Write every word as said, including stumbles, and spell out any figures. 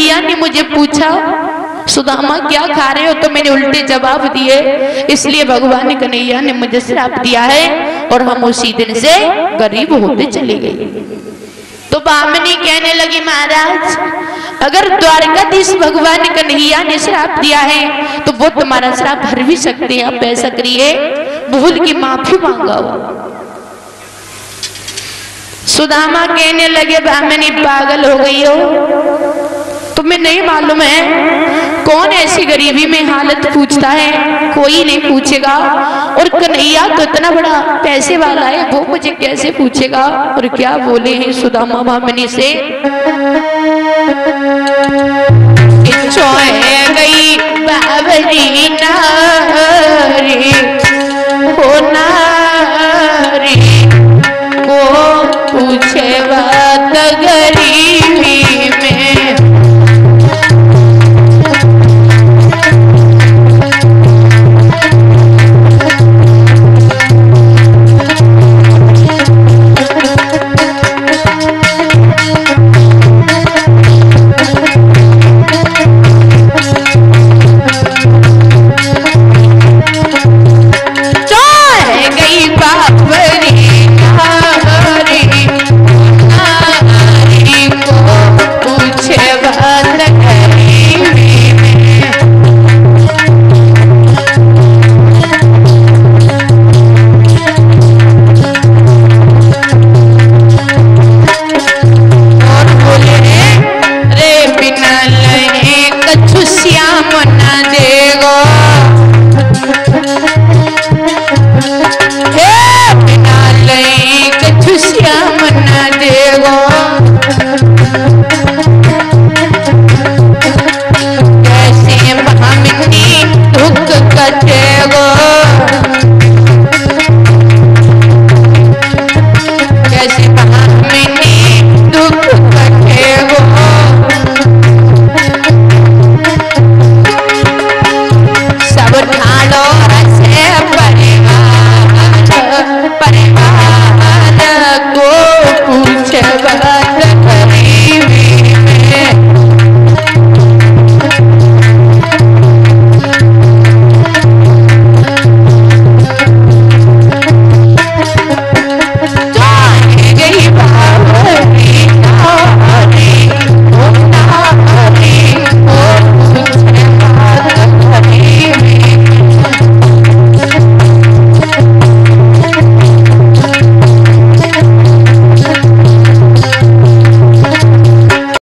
कन्हैया ने मुझे पूछा सुदामा क्या खा रहे हो, तो मैंने उल्टे जवाब दिए, इसलिए भगवान कन्हैया ने मुझे श्राप दिया है और हम उसी दिन से गरीब होते चले गए। तो बामनी कहने लगी महाराज अगर द्वारकाधीश भगवान कन्हैया ने श्राप दिया है तो वो तुम्हारा श्राप हर भी सकते हैं, आप ऐसा करिए भूल की माफी मांगाओ। सुदामा कहने लगे बामनी पागल हो गई हो, तुम्हें नहीं मालूम है कौन ऐसी गरीबी में हालत पूछता है, कोई नहीं पूछेगा, और कन्हैया तो इतना बड़ा पैसे वाला है वो मुझे कैसे पूछेगा। और क्या बोले हैं सुदामा बामनी से,